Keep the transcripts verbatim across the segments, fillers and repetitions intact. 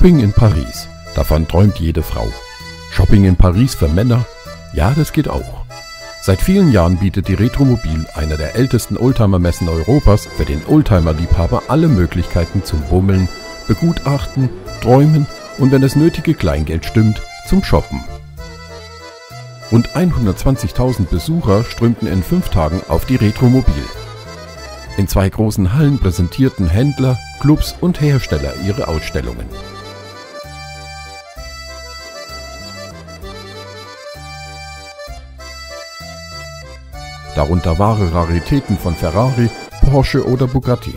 Shopping in Paris, davon träumt jede Frau. Shopping in Paris für Männer? Ja, das geht auch. Seit vielen Jahren bietet die Retromobil, einer der ältesten Oldtimer-Messen Europas, für den Oldtimer-Liebhaber alle Möglichkeiten zum Bummeln, Begutachten, Träumen und, wenn das nötige Kleingeld stimmt, zum Shoppen. Rund hundertzwanzigtausend Besucher strömten in fünf Tagen auf die Retromobil. In zwei großen Hallen präsentierten Händler, Clubs und Hersteller ihre Ausstellungen. Darunter wahre Raritäten von Ferrari, Porsche oder Bugatti.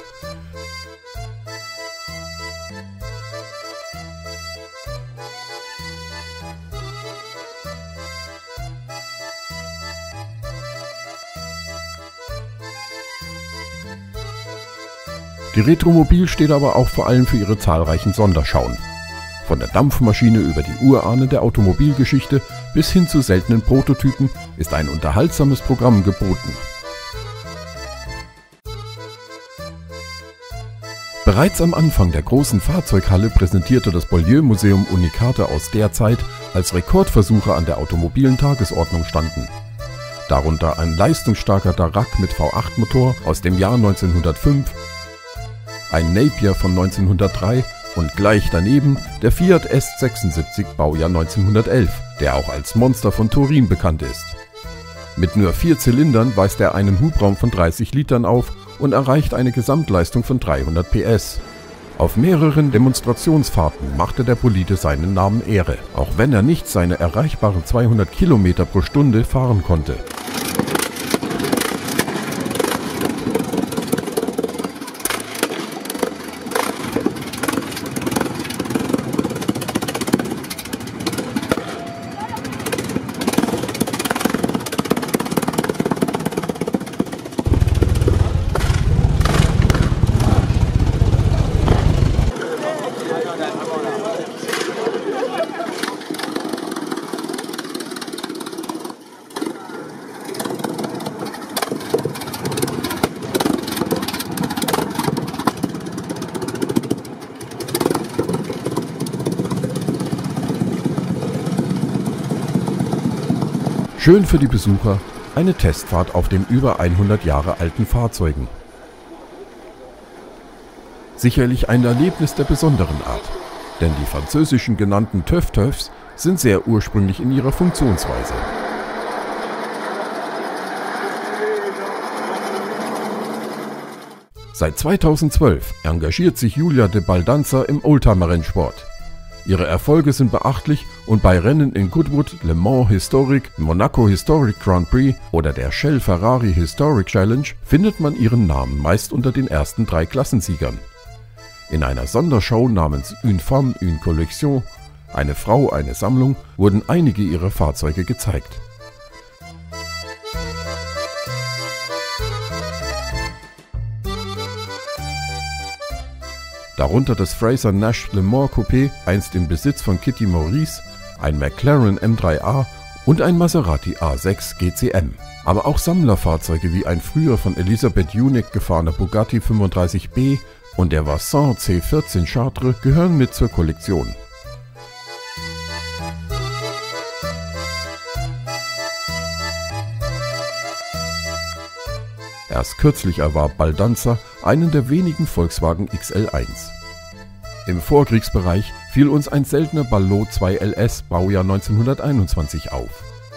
Die Retromobil steht aber auch vor allem für ihre zahlreichen Sonderschauen. Von der Dampfmaschine über die Urahnen der Automobilgeschichte bis hin zu seltenen Prototypen ist ein unterhaltsames Programm geboten. Bereits am Anfang der großen Fahrzeughalle präsentierte das Beaulieu-Museum Unikate aus der Zeit, als Rekordversuche an der automobilen Tagesordnung standen. Darunter ein leistungsstarker Darracq mit V acht Motor aus dem Jahr neunzehnhundertfünf, ein Napier von neunzehnhundertdrei und gleich daneben der Fiat S sechsundsiebzig Baujahr neunzehnhundertelf, der auch als Monster von Turin bekannt ist. Mit nur vier Zylindern weist er einen Hubraum von dreißig Litern auf und erreicht eine Gesamtleistung von dreihundert P S. Auf mehreren Demonstrationsfahrten machte der Bolide seinen Namen Ehre, auch wenn er nicht seine erreichbaren zweihundert Kilometer pro Stunde fahren konnte. Schön für die Besucher, eine Testfahrt auf den über hundert Jahre alten Fahrzeugen. Sicherlich ein Erlebnis der besonderen Art, denn die französischen genannten TÜV-TÜVs sind sehr ursprünglich in ihrer Funktionsweise. Seit zweitausendzwölf engagiert sich Giulia de Baldanza im Oldtimer-Rennsport. Ihre Erfolge sind beachtlich und bei Rennen in Goodwood, Le Mans Historic, Monaco Historic Grand Prix oder der Shell Ferrari Historic Challenge findet man ihren Namen meist unter den ersten drei Klassensiegern. In einer Sondershow namens Une Femme, une Collection, eine Frau, eine Sammlung, wurden einige ihrer Fahrzeuge gezeigt. Darunter das Fraser Nash Le Mans Coupé, einst im Besitz von Kitty Maurice, ein McLaren M drei A und ein Maserati A sechs G C M. Aber auch Sammlerfahrzeuge wie ein früher von Elisabeth Junig gefahrener Bugatti fünfunddreißig B und der Vassin C vierzehn Chartres gehören mit zur Kollektion. Erst kürzlich erwarb Baldanza einen der wenigen Volkswagen X L eins. Im Vorkriegsbereich fiel uns ein seltener Ballot zwei L S Baujahr neunzehnhunderteinundzwanzig auf.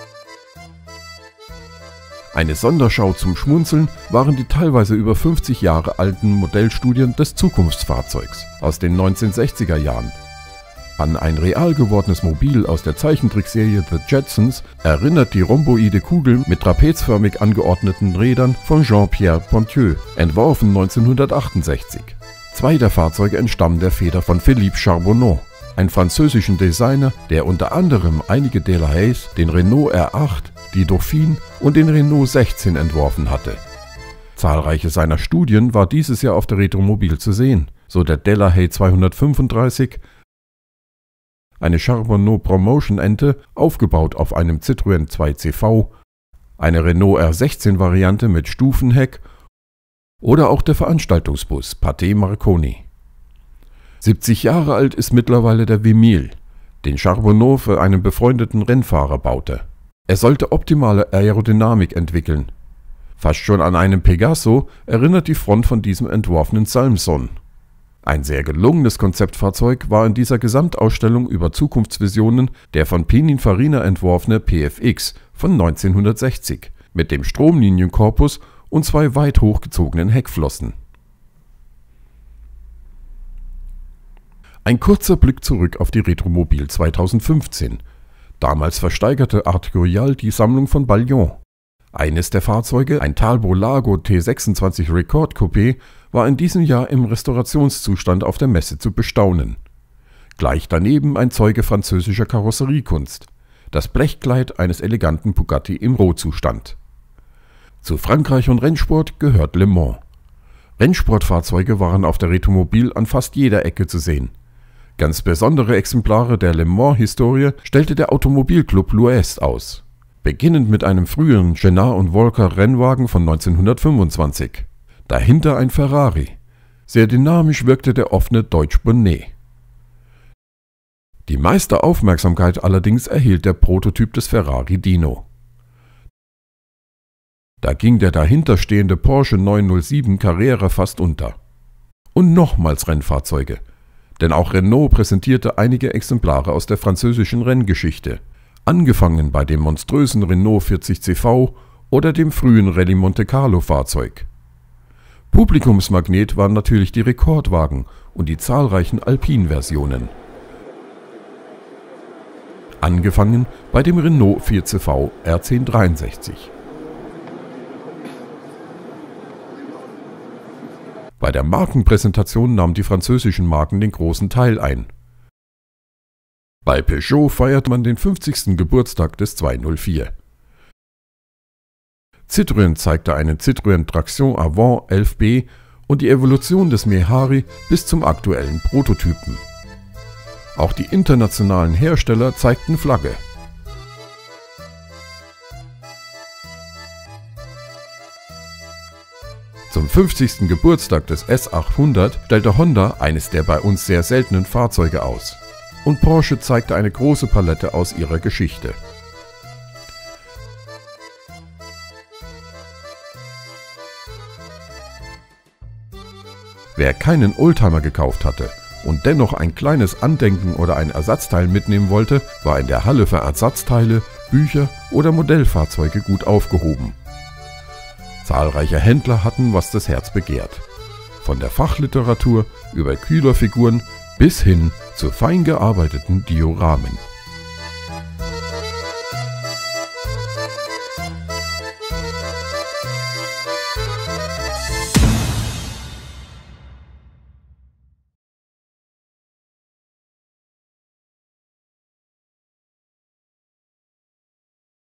Eine Sonderschau zum Schmunzeln waren die teilweise über fünfzig Jahre alten Modellstudien des Zukunftsfahrzeugs aus den neunzehnhundertsechziger Jahren. An ein real gewordenes Mobil aus der Zeichentrickserie The Jetsons erinnert die rhomboide Kugel mit trapezförmig angeordneten Rädern von Jean-Pierre Ponthieu, entworfen neunzehnhundertachtundsechzig. Zwei der Fahrzeuge entstammen der Feder von Philippe Charbonneau, einem französischen Designer, der unter anderem einige Delahaye's, den Renault R acht, die Dauphine und den Renault sechzehn entworfen hatte. Zahlreiche seiner Studien war dieses Jahr auf der Retromobil zu sehen, so der Delahaye zweihundertfünfunddreißig, eine Charbonneau Promotion Ente, aufgebaut auf einem Citroën zwei C V, eine Renault R sechzehn Variante mit Stufenheck oder auch der Veranstaltungsbus Pathé Marconi. siebzig Jahre alt ist mittlerweile der Wimille, den Charbonneau für einen befreundeten Rennfahrer baute. Er sollte optimale Aerodynamik entwickeln. Fast schon an einen Pegaso erinnert die Front von diesem entworfenen Salmson. Ein sehr gelungenes Konzeptfahrzeug war in dieser Gesamtausstellung über Zukunftsvisionen der von Pininfarina entworfene P F X von neunzehnhundertsechzig mit dem Stromlinienkorpus und zwei weit hochgezogenen Heckflossen. Ein kurzer Blick zurück auf die Retromobil zweitausendfünfzehn. Damals versteigerte Arturial die Sammlung von Ballion. Eines der Fahrzeuge, ein Talbot Lago T sechsundzwanzig Record Coupé, war in diesem Jahr im Restaurationszustand auf der Messe zu bestaunen. Gleich daneben ein Zeuge französischer Karosseriekunst, das Blechkleid eines eleganten Bugatti im Rohzustand. Zu Frankreich und Rennsport gehört Le Mans. Rennsportfahrzeuge waren auf der Retromobil an fast jeder Ecke zu sehen. Ganz besondere Exemplare der Le Mans-Historie stellte der Automobilclub L'Ouest aus. Beginnend mit einem früheren Gennard und Walker Rennwagen von neunzehnhundertfünfundzwanzig. Dahinter ein Ferrari. Sehr dynamisch wirkte der offene Deutsch Bonnet. Die meiste Aufmerksamkeit allerdings erhielt der Prototyp des Ferrari Dino. Da ging der dahinterstehende Porsche neunhundertsieben Carrera fast unter. Und nochmals Rennfahrzeuge. Denn auch Renault präsentierte einige Exemplare aus der französischen Renngeschichte. Angefangen bei dem monströsen Renault vierzig C V oder dem frühen Rallye Monte Carlo Fahrzeug. Publikumsmagnet waren natürlich die Rekordwagen und die zahlreichen Alpine-Versionen. Angefangen bei dem Renault vier C V R zehn dreiundsechzig. Bei der Markenpräsentation nahmen die französischen Marken den großen Teil ein. Bei Peugeot feiert man den fünfzigsten Geburtstag des zweihundertvier. Citroën zeigte einen Citroën Traction Avant elf B und die Evolution des Méhari bis zum aktuellen Prototypen. Auch die internationalen Hersteller zeigten Flagge. Zum fünfzigsten Geburtstag des S achthundert stellte Honda eines der bei uns sehr seltenen Fahrzeuge aus. Und Porsche zeigte eine große Palette aus ihrer Geschichte. Wer keinen Oldtimer gekauft hatte und dennoch ein kleines Andenken oder ein Ersatzteil mitnehmen wollte, war in der Halle für Ersatzteile, Bücher oder Modellfahrzeuge gut aufgehoben. Zahlreiche Händler hatten, was das Herz begehrt. Von der Fachliteratur über Kühlerfiguren bis hin zu fein gearbeiteten Dioramen.